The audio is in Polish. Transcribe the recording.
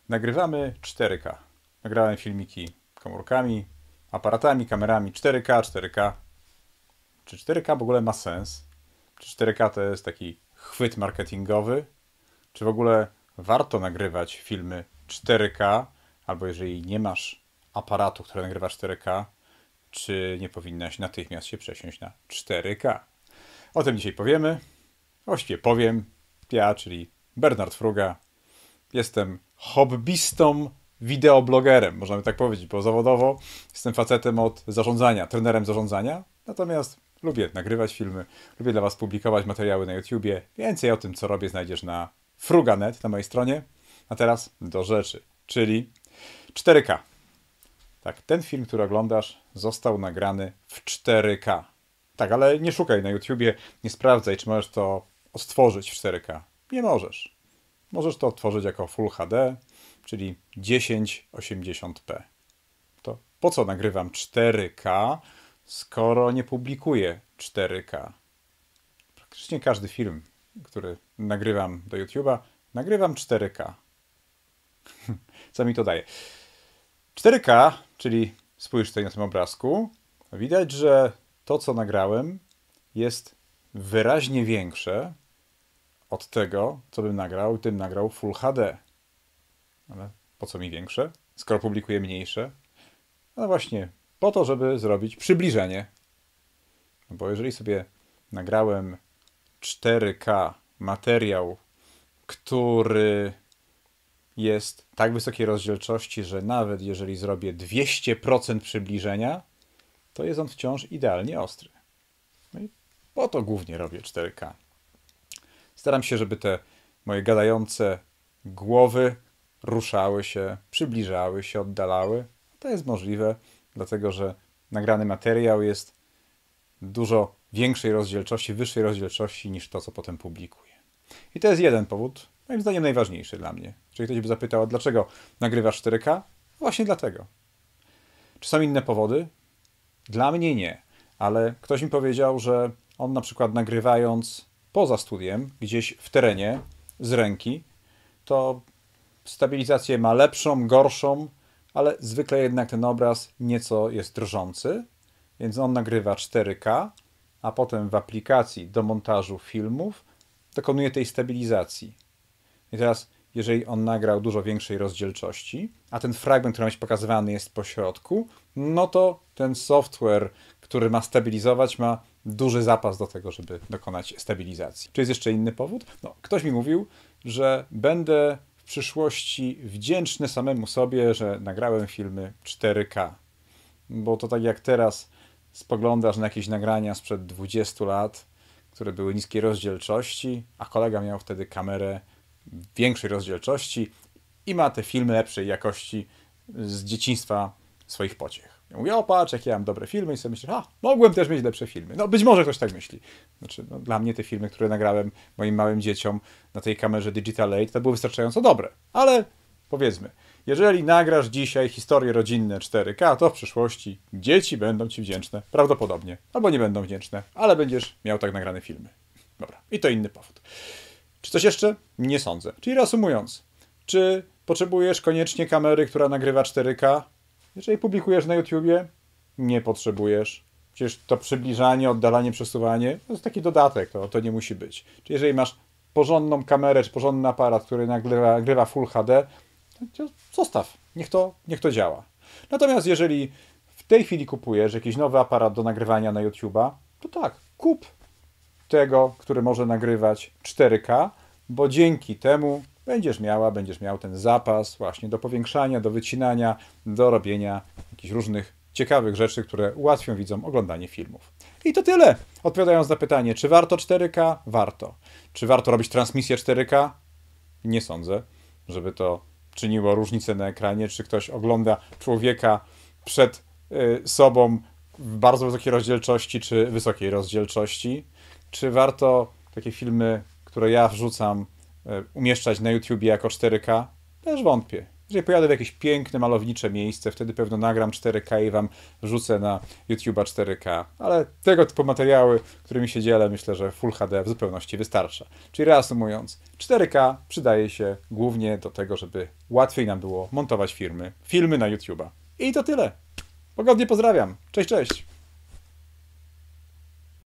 Nagrywamy 4K. Nagrałem filmiki komórkami, aparatami, kamerami 4K, 4K. Czy 4K w ogóle ma sens? Czy 4K to jest taki chwyt marketingowy? Czy w ogóle warto nagrywać filmy 4K? Albo jeżeli nie masz aparatu, który nagrywa 4K, czy nie powinnaś natychmiast się przesiąść na 4K? O tym dzisiaj powiemy. Właściwie powiem. Ja, czyli Bernard Fruga. Jestem hobbystą, wideoblogerem, można by tak powiedzieć, bo zawodowo jestem facetem od zarządzania, trenerem zarządzania, natomiast lubię nagrywać filmy, lubię dla Was publikować materiały na YouTubie. Więcej o tym, co robię, znajdziesz na fruga.net, na mojej stronie. A teraz do rzeczy, czyli 4K. Tak, ten film, który oglądasz, został nagrany w 4K. Tak, ale nie szukaj na YouTubie, nie sprawdzaj, czy możesz to odtworzyć w 4K. Nie możesz. Możesz to odtworzyć jako Full HD, czyli 1080p. To po co nagrywam 4K, skoro nie publikuję 4K? Praktycznie każdy film, który nagrywam do YouTube'a, nagrywam 4K. Co mi to daje? 4K, czyli spójrz tutaj na tym obrazku, widać, że to, co nagrałem, jest wyraźnie większe od tego, co bym nagrał, gdybym nagrał Full HD. Ale po co mi większe, skoro publikuję mniejsze? No właśnie, po to, żeby zrobić przybliżenie. No bo jeżeli sobie nagrałem 4K materiał, który jest tak wysokiej rozdzielczości, że nawet jeżeli zrobię 200% przybliżenia, to jest on wciąż idealnie ostry. No i po to głównie robię 4K. Staram się, żeby te moje gadające głowy ruszały się, przybliżały się, oddalały. To jest możliwe, dlatego że nagrany materiał jest dużo większej rozdzielczości, wyższej rozdzielczości niż to, co potem publikuję. I to jest jeden powód, moim zdaniem najważniejszy dla mnie. Jeżeli ktoś by zapytał, dlaczego nagrywasz 4K? Właśnie dlatego. Czy są inne powody? Dla mnie nie, ale ktoś mi powiedział, że on na przykład nagrywając poza studiem, gdzieś w terenie, z ręki, to stabilizację ma lepszą, gorszą, ale zwykle jednak ten obraz nieco jest drżący, więc on nagrywa 4K, a potem w aplikacji do montażu filmów dokonuje tej stabilizacji. I teraz, jeżeli on nagrał dużo większej rozdzielczości, a ten fragment, który ma być pokazywany, jest po środku, no to ten software, który ma stabilizować, ma duży zapas do tego, żeby dokonać stabilizacji. Czy jest jeszcze inny powód? No, ktoś mi mówił, że będę w przyszłości wdzięczny samemu sobie, że nagrałem filmy 4K. Bo to tak jak teraz spoglądasz na jakieś nagrania sprzed 20 lat, które były niskiej rozdzielczości, a kolega miał wtedy kamerę większej rozdzielczości i ma te filmy lepszej jakości z dzieciństwa swoich pociech. Ja mówię, o patrz, jakie ja mam dobre filmy i sobie myślę, mogłem też mieć lepsze filmy. No być może ktoś tak myśli. Znaczy, no, dla mnie te filmy, które nagrałem moim małym dzieciom na tej kamerze Digital 8, to były wystarczająco dobre. Ale powiedzmy, jeżeli nagrasz dzisiaj historie rodzinne 4K, to w przyszłości dzieci będą ci wdzięczne. Prawdopodobnie. Albo nie będą wdzięczne, ale będziesz miał tak nagrane filmy. Dobra. I to inny powód. Czy coś jeszcze? Nie sądzę. Czyli reasumując, czy potrzebujesz koniecznie kamery, która nagrywa 4K? Jeżeli publikujesz na YouTubie, nie potrzebujesz. Przecież to przybliżanie, oddalanie, przesuwanie to jest taki dodatek, to nie musi być. Czyli jeżeli masz porządną kamerę, czy porządny aparat, który nagrywa Full HD, to zostaw, niech to działa. Natomiast jeżeli w tej chwili kupujesz jakiś nowy aparat do nagrywania na YouTube'a, to tak, kup tego, który może nagrywać 4K, bo dzięki temu będziesz miał ten zapas właśnie do powiększania, do wycinania, do robienia jakichś różnych ciekawych rzeczy, które ułatwią widzom oglądanie filmów. I to tyle. Odpowiadając na pytanie, czy warto 4K? Warto. Czy warto robić transmisję 4K? Nie sądzę, żeby to czyniło różnicę na ekranie, czy ktoś ogląda człowieka przed sobą w bardzo wysokiej rozdzielczości, czy wysokiej rozdzielczości. Czy warto takie filmy, które ja wrzucam, umieszczać na YouTubie jako 4K? Też wątpię. Jeżeli pojadę w jakieś piękne, malownicze miejsce, wtedy pewno nagram 4K i wam wrzucę na YouTube'a 4K. Ale tego typu materiały, którymi się dzielę, myślę, że Full HD w zupełności wystarcza. Czyli reasumując, 4K przydaje się głównie do tego, żeby łatwiej nam było montować filmy na YouTube'a. I to tyle. Pogodnie pozdrawiam. Cześć, cześć.